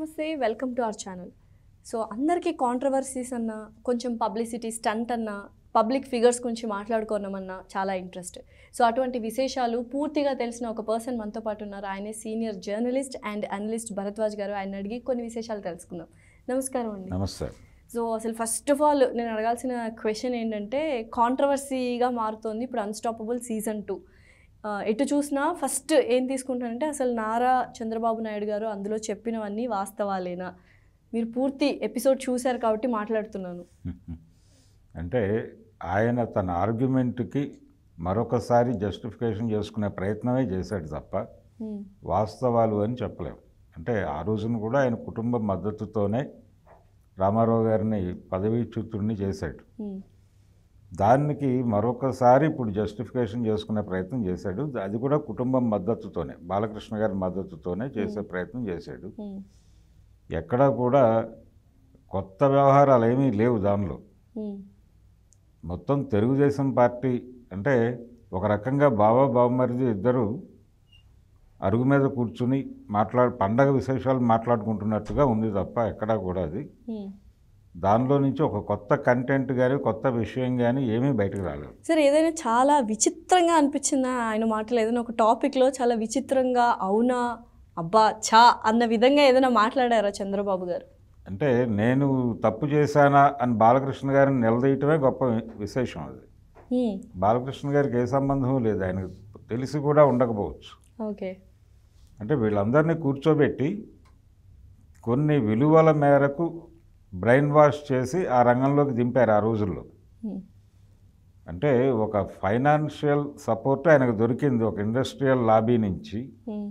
నమస్తే welcome to our channel. So అందరికీ controversies అన్న కొంచెం పబ్లిసిటీ స్టంట్ అన్న పబ్లిక్ ఫిగర్స్ గురించి మాట్లాడుకోవడమన్నా చాలా ఇంట్రెస్ట్. సో అటువంటి విశేషాలు పూర్తిగా తెలిసిన ఒక పర్సన్ మనతో పాటు ఉన్నారు. ఆయనే senior journalist and analyst Bharadwaj garu. ఆయన అడిగి కొన్ని విశేషాలు తెలుసుకుందాం. నమస్కారం అండి. నమస్తే. సో అసలు ఫస్ట్ ఆఫ్ ఆల్ నేను అడగాల్సిన క్వశ్చన్ ఏంటంటే, కాంట్రవర్సీగా మారుతోంది ఇప్పుడు అన్స్టాపబుల్ సీజన్ 2. ఎటు చూసినా ఫస్ట్ ఏం తీసుకుంటానంటే, అసలు నారా చంద్రబాబు నాయుడు గారు అందులో చెప్పినవన్నీ వాస్తవాలేనా? మీరు పూర్తి ఎపిసోడ్ చూశారు కాబట్టి మాట్లాడుతున్నాను. అంటే ఆయన తన ఆర్గ్యుమెంట్కి మరొకసారి జస్టిఫికేషన్ చేసుకునే ప్రయత్నమే చేశాడు తప్ప వాస్తవాలు అని చెప్పలేము. అంటే ఆ రోజున కూడా ఆయన కుటుంబ మద్దతుతోనే రామారావు గారిని పదవీచ్యుతుడిని చేశాడు. దానికి మరొకసారి ఇప్పుడు జస్టిఫికేషన్ చేసుకునే ప్రయత్నం చేశాడు. అది కూడా కుటుంబం మద్దతుతోనే, బాలకృష్ణ గారి మద్దతుతోనే చేసే ప్రయత్నం చేశాడు. ఎక్కడా కూడా కొత్త వ్యవహారాలు ఏమీ లేవు దానిలో. మొత్తం తెలుగుదేశం పార్టీ అంటే ఒక రకంగా బావమరిది ఇద్దరు అరుగు మీద కూర్చుని పండగ విశేషాలు మాట్లాడుకుంటున్నట్టుగా ఉంది తప్ప ఎక్కడా కూడా అది దానిలో నుంచి ఒక కొత్త కంటెంట్ కానీ కొత్త విషయం కానీ ఏమీ బయటకు రాలేదు. సరే, ఏదైనా చాలా విచిత్రంగా అనిపించిందా ఆయన మాటలు? ఏదైనా ఒక టాపిక్లో చాలా విచిత్రంగా అవునా అబ్బా చా అన్న విధంగా ఏదైనా మాట్లాడారా చంద్రబాబు గారు? అంటే నేను తప్పు చేశానా అని బాలకృష్ణ గారిని నిలదీయటమే గొప్ప విశేషం. అది బాలకృష్ణ గారికి ఏ సంబంధం లేదు, ఆయనకు తెలిసి కూడా ఉండకపోవచ్చు. ఓకే. అంటే వీళ్ళందరినీ కూర్చోబెట్టి కొన్ని విలువల మేరకు బ్రెయిన్ వాష్ చేసి ఆ రంగంలోకి దింపారు ఆ రోజుల్లో. అంటే ఒక ఫైనాన్షియల్ సపోర్ట్ ఆయనకు దొరికింది ఒక ఇండస్ట్రియల్ లాబీ నుంచి.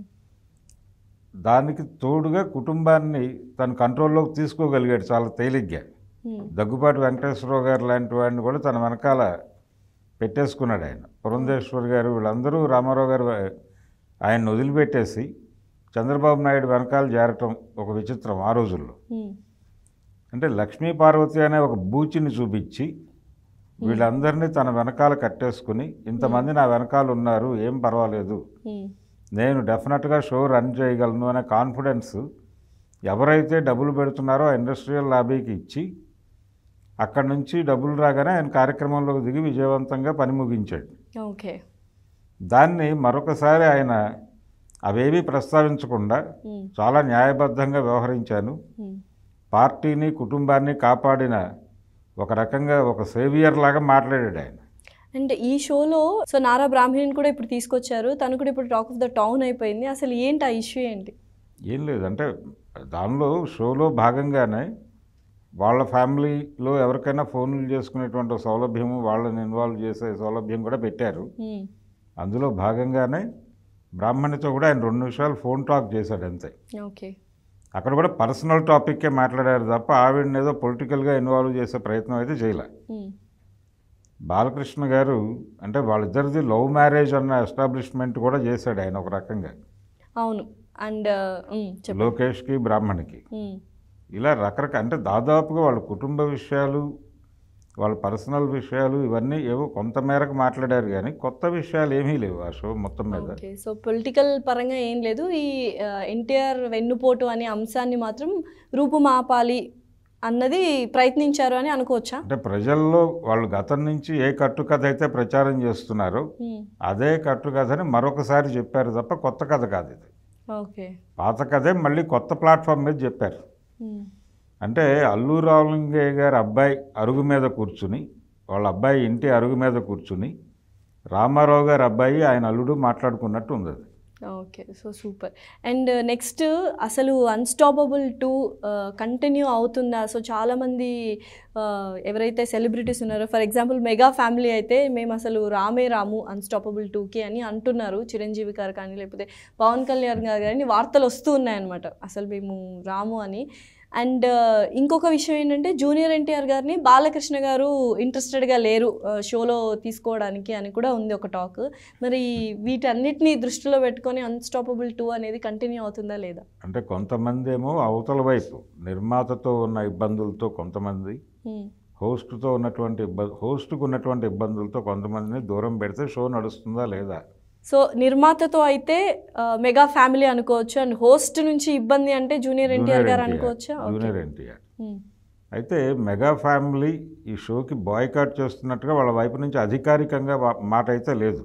దానికి తోడుగా కుటుంబాన్ని తన కంట్రోల్లోకి తీసుకోగలిగాడు చాలా తేలిగ్గా. దగ్గుబాటి వెంకటేశ్వరరావు గారు లాంటి వాడిని కూడా తన వెనకాల పెట్టేసుకున్నాడు ఆయన. పురంధేశ్వర్ గారు వీళ్ళందరూ రామారావు గారు ఆయన్ని వదిలిపెట్టేసి చంద్రబాబు నాయుడు వెనకాల చేరటం ఒక విచిత్రం ఆ రోజుల్లో. అంటే లక్ష్మీ పార్వతి అనే ఒక బూచిని చూపించి వీళ్ళందరినీ తన వెనకాల కట్టేసుకుని, ఇంతమంది నా వెనకాల ఉన్నారు, ఏం పర్వాలేదు, నేను డెఫినెట్గా షో రన్ చేయగలను అనే కాన్ఫిడెన్స్ ఎవరైతే డబ్బులు పెడుతున్నారో ఆ ఇండస్ట్రియల్ లాబీకి ఇచ్చి, అక్కడి నుంచి డబ్బులు రాగానే ఆయన కార్యక్రమంలోకి దిగి విజయవంతంగా పని ముగించాడు. ఓకే. దాన్ని మరొకసారి ఆయన అవేవి ప్రస్తావించకుండా చాలా న్యాయబద్ధంగా వ్యవహరించాను, పార్టీని కుటుంబాన్ని కాపాడిన ఒక రకంగా ఒక సేవియర్ లాగా మాట్లాడాడు ఆయన. అండ్ ఈ షోలో సో నారా బ్రాహ్మణిని కూడా ఇప్పుడు తీసుకొచ్చారు, తను కూడా ఇప్పుడు టాక్ ఆఫ్ ద టౌన్ అయిపోయింది. అసలు ఏంటి ఆ ఇష్యూ ఏంటి? ఏం లేదు, అంటే దానిలో షోలో భాగంగానే వాళ్ళ ఫ్యామిలీలో ఎవరికైనా ఫోన్లు చేసుకునేటువంటి సౌలభ్యము, వాళ్ళని ఇన్వాల్వ్ చేసే సౌలభ్యం కూడా పెట్టారు. అందులో భాగంగానే బ్రాహ్మణితో కూడా ఆయన 2 నిమిషాలు ఫోన్ టాక్ చేశాడు అంతే. ఓకే. అక్కడ కూడా పర్సనల్ టాపిక్కే మాట్లాడారు తప్ప ఆవిడని ఏదో పొలిటికల్గా ఇన్వాల్వ్ చేసే ప్రయత్నం అయితే చేయలే. బాలకృష్ణ గారు అంటే వాళ్ళిద్దరిది లవ్ మ్యారేజ్ అన్న ఎస్టాబ్లిష్మెంట్ కూడా చేశాడు ఆయన ఒక రకంగా. అవును. అండ్ లోకేష్కి బ్రాహ్మణికి ఇలా రకరకాల అంటే దాదాపుగా వాళ్ళ కుటుంబ విషయాలు, వాళ్ళ పర్సనల్ విషయాలు ఇవన్నీ ఏవో కొంత మేరకు మాట్లాడారు, కానీ కొత్త విషయాలు ఏమీ లేవు ఆ షో మొత్తం మీద. సో పొలిటికల్ పరంగా ఏం లేదు. ఈ ఎన్టీఆర్ వెన్నుపోటు అనే అంశాన్ని మాత్రం రూపుమాపాలి అన్నది ప్రయత్నించారు అని అనుకోవచ్చా? అంటే ప్రజల్లో వాళ్ళు గతం నుంచి ఏ కట్టుకథ అయితే ప్రచారం చేస్తున్నారో అదే కట్టుకథని మరొకసారి చెప్పారు తప్ప కొత్త కథ కాదు ఇది. ఓకే. పాత కథే మళ్ళీ కొత్త ప్లాట్ఫామ్ మీద చెప్పారు. అంటే అల్లు రామలింగయ్య గారి అబ్బాయి అరుగు మీద కూర్చుని, వాళ్ళ అబ్బాయి ఇంటి అరుగు మీద కూర్చుని రామారావు గారి అబ్బాయి ఆయన అల్లుడు మాట్లాడుకున్నట్టు ఉంది అది. Okay. So super. And next అసలు అన్స్టాపబుల్ 2 కంటిన్యూ అవుతుందా? సో చాలామంది ఎవరైతే సెలబ్రిటీస్ ఉన్నారో, ఫర్ ఎగ్జాంపుల్ మెగా ఫ్యామిలీ అయితే మేము అసలు రాము అన్స్టాపబుల్ 2కి అని అంటున్నారు. చిరంజీవి గారు కానీ లేకపోతే పవన్ కళ్యాణ్ గారు కానీ వార్తలు వస్తూ ఉన్నాయన్నమాట, అసలు మేము రాము అని. అండ్ ఇంకొక విషయం ఏంటంటే, జూనియర్ ఎన్టీఆర్ గారిని బాలకృష్ణ గారు ఇంట్రెస్టెడ్గా లేరు షోలో తీసుకోవడానికి అని కూడా ఉంది ఒక టాక్. మరి వీటన్నిటిని దృష్టిలో పెట్టుకొని అన్స్టాపబుల్ 2 అనేది కంటిన్యూ అవుతుందా లేదా? అంటే కొంతమంది ఏమో అవతల వైపు నిర్మాతతో ఉన్న ఇబ్బందులతో కొంతమంది, హోస్ట్కు ఉన్నటువంటి ఇబ్బందులతో కొంతమందిని దూరం పెడితే షో నడుస్తుందా లేదా? సో నిర్మాతతో అయితే మెగా ఫ్యామిలీ అనుకోవచ్చు, అండ్ హోస్ట్ నుంచి ఇబ్బంది అంటే జూనియర్ ఎన్టీఆర్ గారు అనుకోవచ్చా? Junior NTR. అయితే మెగా ఫ్యామిలీ ఈ షోకి బాయ్కాట్ చేస్తున్నట్టుగా వాళ్ళ వైపు నుంచి అధికారికంగా మాట అయితే లేదు.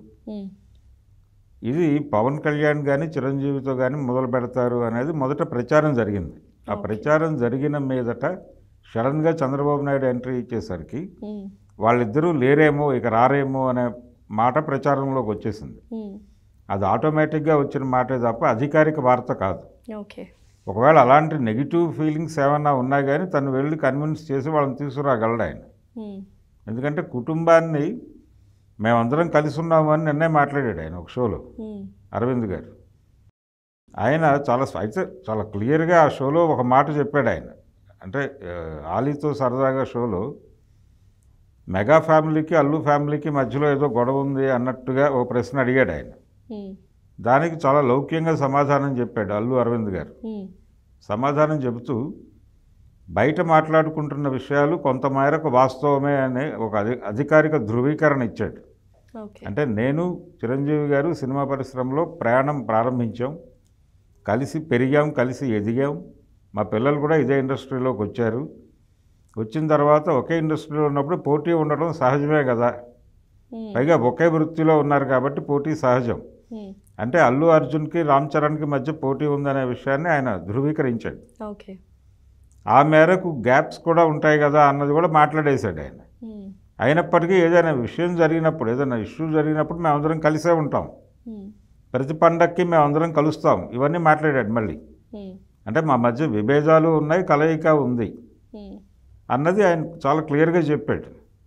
ఇది పవన్ కళ్యాణ్ కానీ చిరంజీవితో కానీ మొదలు పెడతారు అనేది మొదట ప్రచారం జరిగింది. ఆ ప్రచారం జరిగిన మీదట సడన్గా చంద్రబాబు నాయుడు ఎంట్రీ ఇచ్చేసరికి వాళ్ళిద్దరూ లేరేమో, ఇక రారేమో అనే మాట ప్రచారంలోకి వచ్చేసింది. అది ఆటోమేటిక్గా వచ్చిన మాటే తప్ప అధికారిక వార్త కాదు. ఒకవేళ అలాంటి నెగిటివ్ ఫీలింగ్స్ ఏమన్నా ఉన్నా కానీ తను వెళ్ళి కన్విన్స్ చేసి వాళ్ళని తీసుకురాగలడు ఆయన. ఎందుకంటే కుటుంబాన్ని మేమందరం కలిసి ఉన్నామని నిన్నే మాట్లాడాడు ఆయన ఒక షోలో, అరవింద్ గారు. ఆయన చాలా క్లియర్గా ఆ షోలో ఒక మాట చెప్పాడు ఆయన. అంటే ఆలీతో సరదాగా షోలో మెగా ఫ్యామిలీకి అల్లు ఫ్యామిలీకి మధ్యలో ఏదో గొడవ ఉంది అన్నట్టుగా ఓ ప్రశ్న అడిగాడు ఆయన. దానికి చాలా లౌక్యంగా సమాధానం చెప్పాడు అల్లు అరవింద్ గారు. సమాధానం చెబుతూ బయట మాట్లాడుకుంటున్న విషయాలు కొంత మేరకు వాస్తవమే అనే ఒక అధికారిక ధృవీకరణ ఇచ్చాడు. అంటే నేను చిరంజీవి గారు సినిమా పరిశ్రమలో ప్రయాణం ప్రారంభించాం, కలిసి పెరిగాం, కలిసి ఎదిగాం. మా పిల్లలు కూడా ఇదే ఇండస్ట్రీలోకి వచ్చారు. వచ్చిన తర్వాత ఒకే ఇండస్ట్రీలో ఉన్నప్పుడు పోటీ ఉండడం సహజమే కదా, పైగా ఒకే వృత్తిలో ఉన్నారు కాబట్టి పోటీ సహజం. అంటే అల్లు అర్జున్కి రామ్ చరణ్కి మధ్య పోటీ ఉందనే విషయాన్ని ఆయన ధృవీకరించాడు. ఆ మేరకు గ్యాప్స్ కూడా ఉంటాయి కదా అన్నది కూడా మాట్లాడేశాడు ఆయన. అయినప్పటికీ ఏదైనా విషయం జరిగినప్పుడు, ఏదైనా ఇష్యూ జరిగినప్పుడు మేమందరం కలిసే ఉంటాం, ప్రతి పండక్కి మేమందరం కలుస్తాం, ఇవన్నీ మాట్లాడాడు మళ్ళీ. అంటే మా మధ్య విభేదాలు ఉన్నాయి, కలయిక ఉంది అన్నది ఆయన చాలా క్లియర్గా చెప్పాడు.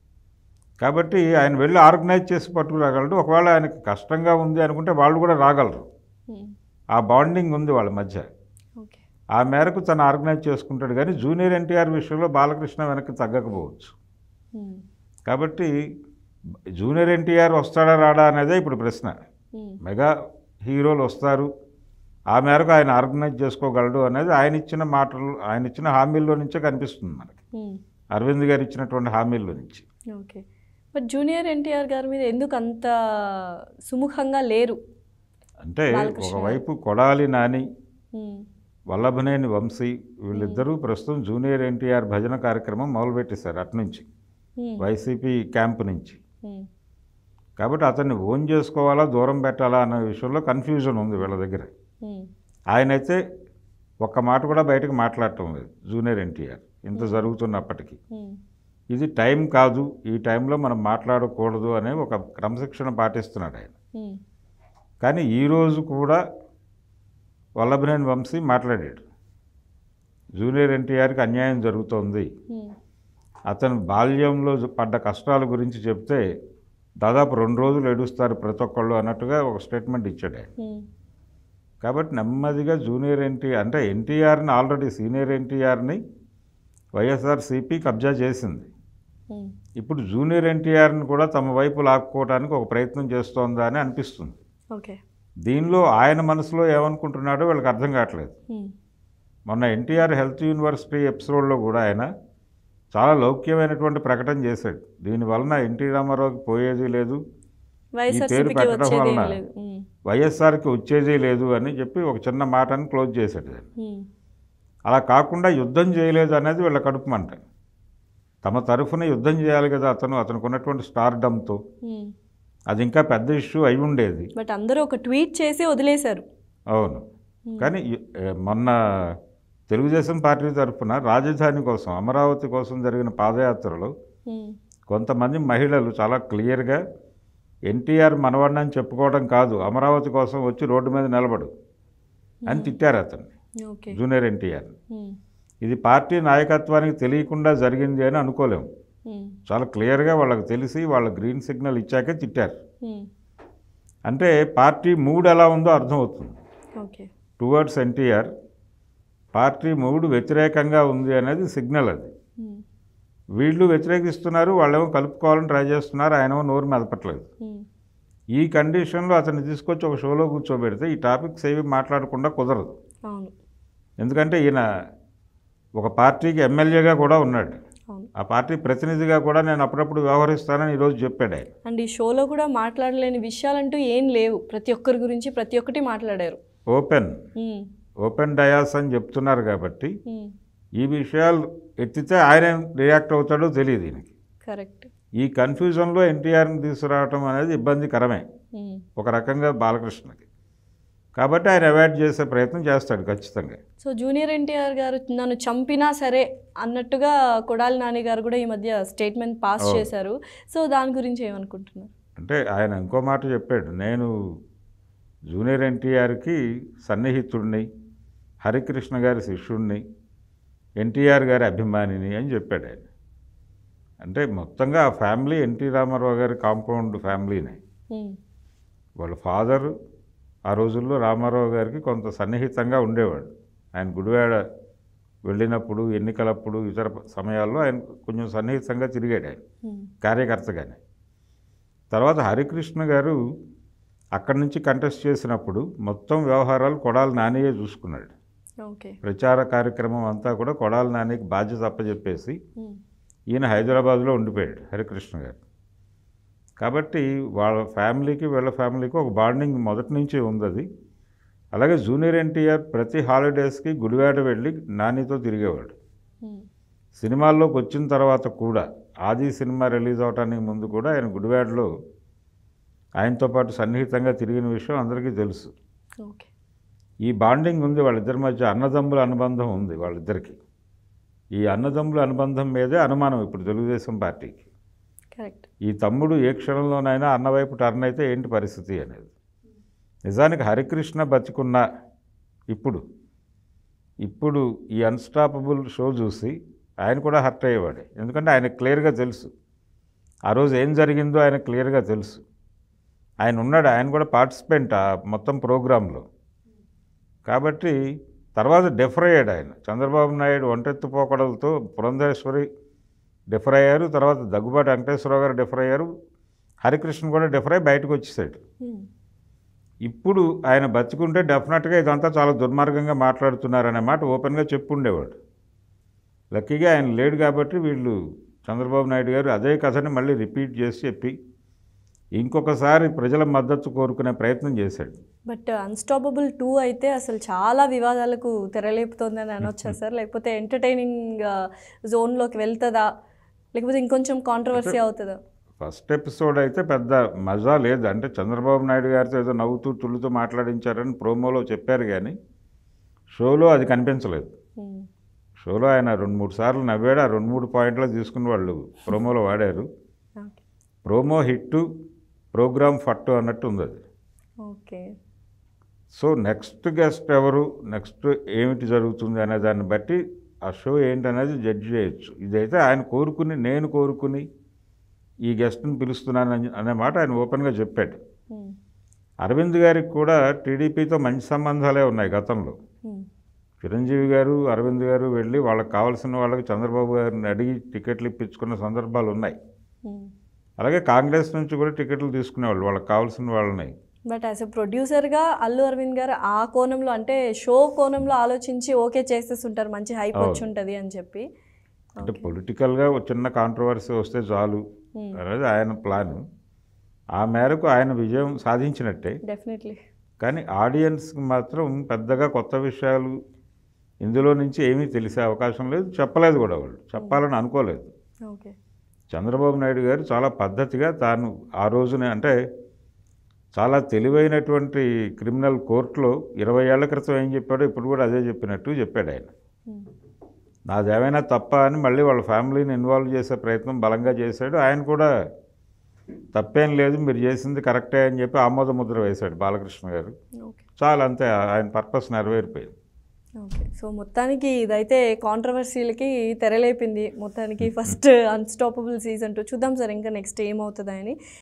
కాబట్టి ఆయన వెళ్ళి ఆర్గనైజ్ చేసి పట్టుకురాగలడు. ఒకవేళ ఆయనకి కష్టంగా ఉంది అనుకుంటే వాళ్ళు కూడా రాగలరు. ఆ బాండింగ్ ఉంది వాళ్ళ మధ్య. ఆ మేరకు తను ఆర్గనైజ్ చేసుకుంటాడు. కానీ జూనియర్ ఎన్టీఆర్ విషయంలో బాలకృష్ణ వెనక్కి తగ్గకపోవచ్చు. కాబట్టి జూనియర్ ఎన్టీఆర్ వస్తాడా రాడా అనేదే ఇప్పుడు ప్రశ్న. మెగా హీరోలు వస్తారు, ఆ మేరకు ఆయన ఆర్గనైజ్ చేసుకోగలడు అనేది ఆయన ఇచ్చిన మాటలు, ఆయన ఇచ్చిన హామీల్లో నుంచే కనిపిస్తుంది మనకి, అరవింద్ గారు ఇచ్చినటువంటి హామీల్లో నుంచి. ఓకే, బట్ జూనియర్ ఎన్టీఆర్ గారి మీద ఎందుకు అంత సుముఖంగా లేరు అంటే ఒకవైపు కొడాలి నాని, వల్లభనేని వంశీ వీళ్ళిద్దరూ ప్రస్తుతం జూనియర్ ఎన్టీఆర్ భజన కార్యక్రమం మొదలుపెట్టేశారు అటునుంచి, వైసీపీ క్యాంపు నుంచి. కాబట్టి అతన్ని ఓన్ చేసుకోవాలా దూరం పెట్టాలా అనే విషయంలో కన్ఫ్యూజన్ ఉంది వీళ్ళ దగ్గర. ఆయనైతే ఒక్క మాట కూడా బయటకు మాట్లాడటం లేదు జూనియర్ ఎన్టీఆర్ ఇంత జరుగుతున్నప్పటికీ. ఇది టైం కాదు, ఈ టైంలో మనం మాట్లాడకూడదు అనే ఒక క్రమశిక్షణ పాటిస్తున్నాడు ఆయన. కానీ ఈరోజు కూడా వల్లభనేని వంశీ మాట్లాడాడు, జూనియర్ ఎన్టీఆర్కి అన్యాయం జరుగుతోంది, అతను బాల్యంలో పడ్డ కష్టాల గురించి చెప్తే దాదాపు 2 రోజులు ఏడుస్తారు ప్రతి ఒక్కళ్ళు అన్నట్టుగా ఒక స్టేట్మెంట్ ఇచ్చాడు ఆయన. కాబట్టి నెమ్మదిగా జూనియర్ ఎన్టీఆర్ అంటే ఎన్టీఆర్ని ఆల్రెడీ సీనియర్ ఎన్టీఆర్ని వైఎస్ఆర్సీపీ కబ్జా చేసింది. ఇప్పుడు జూనియర్ ఎన్టీఆర్ని కూడా తమ వైపు లాక్కోవడానికి ఒక ప్రయత్నం చేస్తోందా అని అనిపిస్తుంది. దీనిలో ఆయన మనసులో ఏమనుకుంటున్నాడో వీళ్ళకి అర్థం కావట్లేదు. మొన్న ఎన్టీఆర్ హెల్త్ యూనివర్సిటీ ఎపిసోడ్లో కూడా ఆయన చాలా లౌక్యమైనటువంటి ప్రకటన చేశాడు. దీనివలన ఎన్టీ రామారావుకి పోయేది లేదు, ఈ పేరు పెట్టడం వలన వైఎస్ఆర్కి వచ్చేది లేదు అని చెప్పి ఒక చిన్న మాటని క్లోజ్ చేశాడు. అలా కాకుండా యుద్ధం చేయలేదు అనేది వీళ్ళ కడుపుమంట. తమ తరఫున యుద్ధం చేయాలి కదా అతనికి ఉన్నటువంటి స్టార్డమ్తో, అది ఇంకా పెద్ద ఇష్యూ అయి ఉండేది. బట్ అందరూ ఒక ట్వీట్ చేసి వదిలేశారు. అవును, కానీ మొన్న తెలుగుదేశం పార్టీ తరఫున రాజధాని కోసం, అమరావతి కోసం జరిగిన పాదయాత్రలో కొంతమంది మహిళలు చాలా క్లియర్గా ఎన్టీఆర్ మనవాడిని చెప్పుకోవడం కాదు, అమరావతి కోసం వచ్చి రోడ్డు మీద నిలబడు అని తిట్టారు అతన్ని, జూనియర్ ఎన్టీఆర్. ఇది పార్టీ నాయకత్వానికి తెలియకుండా జరిగింది అని అనుకోలేము. చాలా క్లియర్గా వాళ్ళకి తెలిసి వాళ్ళ గ్రీన్ సిగ్నల్ ఇచ్చాకే తిట్టారు. అంటే పార్టీ మూడ్ ఎలా ఉందో అర్థమవుతుంది టువర్డ్స్ ఎన్టీఆర్. పార్టీ మూడు వ్యతిరేకంగా ఉంది అనేది సిగ్నల్. అది వీళ్ళు వ్యతిరేకిస్తున్నారు, వాళ్ళేమో కలుపుకోవాలని ట్రై చేస్తున్నారు, ఆయనేమో నోరు మెదపట్లేదు. ఈ కండిషన్లో అతన్ని తీసుకొచ్చి ఒక షోలో కూర్చోబెడితే ఈ టాపిక్స్ ఏవి మాట్లాడకుండా కుదరదు. ఎందుకంటే ఈయన ఒక పార్టీకి ఎమ్మెల్యేగా కూడా ఉన్నాడు. ఆ పార్టీ ప్రతినిధిగా కూడా నేను అప్పుడప్పుడు వ్యవహరిస్తానని ఈరోజు చెప్పాడు ఆయన. అండ్ ఈ షోలో కూడా మాట్లాడలేని విషయాలంటూ ఏం లేవు, ప్రతి ఒక్కరి గురించి ప్రతి ఒక్కటి మాట్లాడారు. ఓపెన్ డయాస్ అని చెప్తున్నారు కాబట్టి ఈ విషయాలు ఎత్తితే ఆయన రియాక్ట్ అవుతాడో తెలియదు ఈయనకి. కరెక్ట్. ఈ కన్ఫ్యూజన్లో ఎన్టీఆర్ని తీసుకురావటం అనేది ఇబ్బందికరమే ఒక రకంగా బాలకృష్ణకి. కాబట్టి ఆయన అవాయిడ్ చేసే ప్రయత్నం చేస్తాడు ఖచ్చితంగా. సో జూనియర్ ఎన్టీఆర్ గారు నన్ను చంపినా సరే అన్నట్టుగా కొడాలి నాని గారు కూడా ఈ మధ్య స్టేట్మెంట్ పాస్ చేశారు. సో దాని గురించి ఏమనుకుంటున్నారు? అంటే ఆయన ఇంకో మాట చెప్పాడు, నేను జూనియర్ ఎన్టీఆర్కి సన్నిహితుడిని, హరికృష్ణ గారి శిష్యుడిని, ఎన్టీఆర్ గారి అభిమానిని అని చెప్పాడు ఆయన. అంటే మొత్తంగా ఆ ఫ్యామిలీ ఎన్టీ రామారావు గారి కాంపౌండ్ ఫ్యామిలీనే. వాళ్ళ ఫాదరు ఆ రోజుల్లో రామారావు గారికి కొంత సన్నిహితంగా ఉండేవాడు. ఆయన గుడివాడ వెళ్ళినప్పుడు, ఎన్నికలప్పుడు, ఇతర సమయాల్లో ఆయన కొంచెం సన్నిహితంగా తిరిగాడు ఆయన కార్యకర్తగానే. తర్వాత హరికృష్ణ గారు అక్కడి నుంచి కంటెస్ట్ చేసినప్పుడు మొత్తం వ్యవహారాలు కొడాలి నానియే చూసుకున్నాడు. ప్రచార కార్యక్రమం అంతా కూడా కొడాలి నానికి బాధ్యత అప్పచెప్పేసి ఈయన హైదరాబాద్లో ఉండిపోయాడు హరికృష్ణ గారు. కాబట్టి వాళ్ళ ఫ్యామిలీకి వీళ్ళ ఫ్యామిలీకి ఒక బాండింగ్ మొదటి నుంచి ఉంది అది. అలాగే జూనియర్ ఎన్టీఆర్ ప్రతి హాలిడేస్కి గుడివాడ వెళ్ళి నానితో తిరిగేవాడు. సినిమాల్లోకి వచ్చిన తర్వాత కూడా, ఆది సినిమా రిలీజ్ అవడానికి ముందు కూడా ఆయన గుడివాడలో ఆయనతో పాటు సన్నిహితంగా తిరిగిన విషయం అందరికీ తెలుసు. ఈ బాండింగ్ ఉంది వాళ్ళిద్దరి మధ్య, అన్నదమ్ముల అనుబంధం ఉంది వాళ్ళిద్దరికి. ఈ అన్నదమ్ముల అనుబంధం మీదే అనుమానం ఇప్పుడు తెలుగుదేశం పార్టీకి. ఈ తమ్ముడు ఏ క్షణంలోనైనా అన్నవైపు టర్న్ అయితే ఏంటి పరిస్థితి అనేది. నిజానికి హరికృష్ణ బతికున్న ఇప్పుడు ఈ అన్స్టాపబుల్ షో చూసి ఆయన కూడా హర్ట్ అయ్యేవాడే. ఎందుకంటే ఆయన క్లియర్గా తెలుసు ఆ రోజు ఏం జరిగిందో, ఆయన క్లియర్గా తెలుసు. ఆయన ఉన్నాడు, ఆయన కూడా పార్టిసిపెంట్ ఆ మొత్తం ప్రోగ్రాంలో. కాబట్టి తర్వాత డెఫర్ అయ్యాడు ఆయన. చంద్రబాబు నాయుడు ఒంటెత్తు పోకడలతో పురంధేశ్వరి డెఫర్ అయ్యారు, తర్వాత దగ్గుబాటి వెంకటేశ్వరరావు గారు డెఫర్ అయ్యారు, హరికృష్ణ కూడా డెఫర్ అయ్యి బయటకు వచ్చేసాడు. ఇప్పుడు ఆయన బతికుంటే డెఫినెట్గా ఇదంతా చాలా దుర్మార్గంగా మాట్లాడుతున్నారనే మాట ఓపెన్గా చెప్పుండేవాడు. లక్కీగా ఆయన లేడు కాబట్టి వీళ్ళు చంద్రబాబు నాయుడు గారు అదే కథని మళ్ళీ రిపీట్ చేసి చెప్పి ఇంకొకసారి ప్రజల మద్దతు కోరుకునే ప్రయత్నం చేశాడు. బట్ అన్స్టాపబుల్ 2 అయితే అసలు చాలా వివాదాలకు తెరలేపుతోందని అనొచ్చా సార్? లేకపోతే ఎంటర్టైనింగ్ జోన్లోకి వెళ్తుందా, లేకపోతే ఇంకొంచెం కాంట్రవర్సీ అవుతుందా? ఫస్ట్ ఎపిసోడ్ అయితే పెద్ద మజా లేదు. అంటే చంద్రబాబు నాయుడు గారితో ఏదో నవ్వుతూ తుళ్ళుతూ మాట్లాడించారని ప్రోమోలో చెప్పారు, కానీ షోలో అది కనిపించలేదు. షోలో ఆయన 2-3 సార్లు నవ్వాడు. ఆ 2-3 పాయింట్లు తీసుకుని వాళ్ళు ప్రోమోలో వాడారు. ప్రోమో హిట్టు, ప్రోగ్రామ్ ఫట్టు అన్నట్టు ఉంది అది. సో నెక్స్ట్ గెస్ట్ ఎవరు, నెక్స్ట్ ఏమిటి జరుగుతుంది అనే దాన్ని బట్టి ఆ షో ఏంటనేది జడ్జ్ చేయొచ్చు. ఇదైతే ఆయన కోరుకుని, నేను కోరుకుని ఈ గెస్ట్ని పిలుస్తున్నాను అనే మాట ఆయన ఓపెన్గా చెప్పాడు. అరవింద్ గారికి కూడా టీడీపీతో మంచి సంబంధాలే ఉన్నాయి గతంలో. చిరంజీవి గారు, అరవింద్ గారు వెళ్ళి వాళ్ళకి కావాల్సిన వాళ్ళకి చంద్రబాబు గారిని అడిగి టికెట్లు ఇప్పించుకున్న సందర్భాలు ఉన్నాయి. అలాగే కాంగ్రెస్ నుంచి కూడా టికెట్లు తీసుకునేవాళ్ళు వాళ్ళకి కావాల్సిన వాళ్ళని. బట్ యాజ్ ఎ ప్రొడ్యూసర్గా అల్లు అరవింద్ గారు ఆ కోణంలో, అంటే షో కోణంలో ఆలోచించి ఓకే చేసేస్తుంటారు, మంచి హైప్ వచ్చి ఉంటుంది అని చెప్పి. అంటే పొలిటికల్గా చిన్న కాంట్రవర్సీ వస్తే చాలు అనేది ఆయన ప్లాన్. ఆ మేరకు ఆయన విజయం సాధించినట్టే డెఫినెట్లీ. కానీ ఆడియన్స్కి మాత్రం పెద్దగా కొత్త విషయాలు ఇందులో నుంచి ఏమీ తెలిసే అవకాశం లేదు, చెప్పలేదు కూడా, వాళ్ళు చెప్పాలని అనుకోలేదు. చంద్రబాబు నాయుడు గారు చాలా పద్ధతిగా తాను ఆ రోజునే, అంటే చాలా తెలివైనటువంటి క్రిమినల్ కోర్టులో 20 ఏళ్ల క్రితం ఏం చెప్పాడో ఇప్పుడు కూడా అదే చెప్పినట్టు చెప్పాడు ఆయన. నాదేమైనా తప్ప అని మళ్ళీ వాళ్ళ ఫ్యామిలీని ఇన్వాల్వ్ చేసే ప్రయత్నం బలంగా చేశాడు. ఆయన కూడా తప్పేం లేదు, మీరు చేసింది కరెక్టే అని చెప్పి ఆమోద ముద్ర వేశాడు బాలకృష్ణ గారు. చాలా అంతే, ఆయన పర్పస్ నెరవేరిపోయింది. ఓకే, సో మొత్తానికి ఇదైతే కాంట్రవర్సీలకి తెరలేపింది మొత్తానికి. ఫస్ట్ అన్స్టాపబుల్ సీజన్ 2 చూద్దాం సార్ ఇంకా నెక్స్ట్ ఏమవుతుందని.